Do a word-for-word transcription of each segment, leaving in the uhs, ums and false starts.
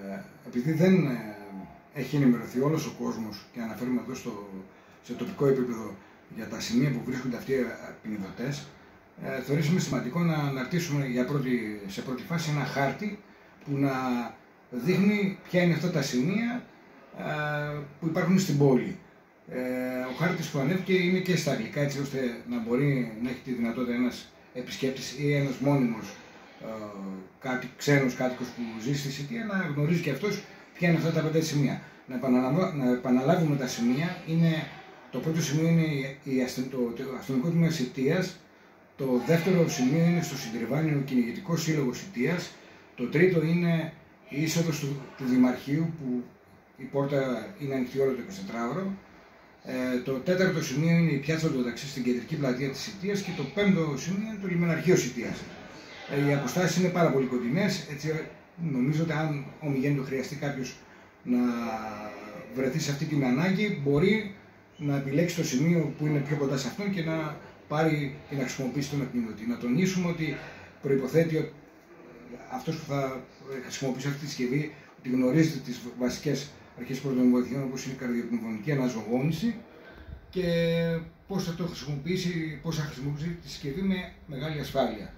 Επειδή δεν ε, έχει ενημερωθεί όλος ο κόσμος, και αναφέρουμε εδώ στο, σε τοπικό επίπεδο για τα σημεία που βρίσκονται αυτοί οι ποινιδωτές, ε, θεωρήσαμε σημαντικό να αναρτήσουμε για πρώτη, σε πρώτη φάση ένα χάρτη που να δείχνει ποια είναι αυτά τα σημεία ε, που υπάρχουν στην πόλη. Ε, ο χάρτης που ανέβηκε είναι και στα αγγλικά, έτσι ώστε να μπορεί να έχει τη δυνατότητα ένας επισκέπτης ή ένας μόνιμος ε, κάτι, ξένος κάτοικος που ζει στη Σιτία να γνωρίζει και αυτός ποια είναι αυτά τα πέντε σημεία. Να, να επαναλάβουμε τα σημεία. Είναι, το πρώτο σημείο είναι η αστυ, το, το αστυνομικό τμήμα Σιτίας. Το δεύτερο σημείο είναι στο Συντριβάνιο Κυνηγητικό Σύλλογο Σιτίας. Το τρίτο είναι η είσοδος του, του Δημαρχείου, που η πόρτα είναι ανοιχτή όλο το εικοσιτετράωρο. Ε, το τέταρτο σημείο είναι η πιάτσα του ταξί στην κεντρική πλατεία της Σιτίας και το πέμπτο σημείο είναι το λιμεναρχείο Σιτίας. Ε, οι αποστάσεις είναι πάρα πολύ κοντινές, έτσι νομίζω ότι αν ομιγέννητο χρειαστεί κάποιος να βρεθεί σε αυτή την ανάγκη, μπορεί να επιλέξει το σημείο που είναι πιο κοντά σε αυτόν και να πάρει και να χρησιμοποιήσει τον εκμηνωτή. Να τονίσουμε ότι προϋποθέτει ότι αυτός που θα χρησιμοποιήσει αυτή τη συσκευή ότι γνωρίζετε τις βασικές αρχές πρώτων βοηθειών, όπως είναι η καρδιοπνευμονική αναζωογόνηση, και πώς θα το χρησιμοποιήσει, πώς θα χρησιμοποιήσει τη συσκευή με μεγάλη ασφάλεια.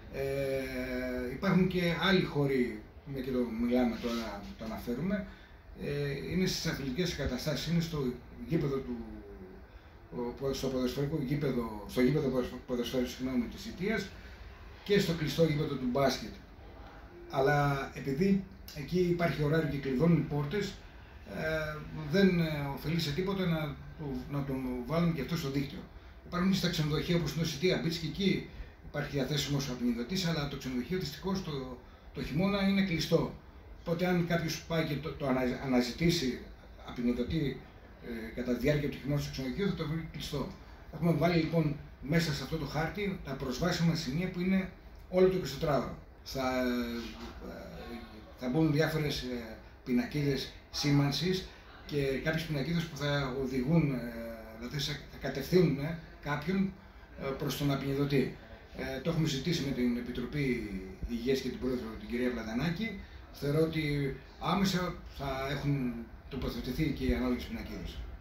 Ε, υπάρχουν και άλλοι χώροι, μια και το μιλάμε τώρα, το αναφέρουμε, ε, είναι στις αθλητικές εγκαταστάσεις, είναι στο γήπεδο του, στο ποδοσφαιρικό γήπεδο, στο γήπεδο ποδοσφαίρου, συγγνώμη, της Σιτίας, και στο κλειστό γήπεδο του μπάσκετ. Αλλά επειδή εκεί υπάρχει ωράριο και κλειδώνουν οι πόρτες, ε, δεν ωφελεί σε τίποτα να, το, να τον βάλουμε και αυτό στο δίκτυο. Υπάρχουν και στα ξενοδοχεία όπως είναι το Σιτία Beach, και εκεί υπάρχει διαθέσιμος απεινιδωτής, αλλά το ξενοδοχείο δυστυχώς το, το χειμώνα είναι κλειστό. Οπότε αν κάποιος πάει και το, το αναζητήσει απεινιδωτή ε, κατά τη διάρκεια του χειμώνα στο ξενοδοχείο, θα το βρει κλειστό. Έχουμε βάλει λοιπόν μέσα σε αυτό το χάρτη τα προσβάσιμα σημεία που είναι όλο το εικοσιτετράωρο. Θα, θα μπουν διάφορες πινακίδες σήμανσης και κάποιες πινακίδες που θα οδηγούν, δηλαδή θα κατευθύνουν κάποιον προς τον απεινιδωτή. Ε, το έχουμε συζητήσει με την Επιτροπή Υγείας και την Πρόεδρο, την κυρία Πλατανάκη. Θεωρώ ότι άμεσα θα έχουν τοποθετηθεί και οι ανάλογες πινακίδες.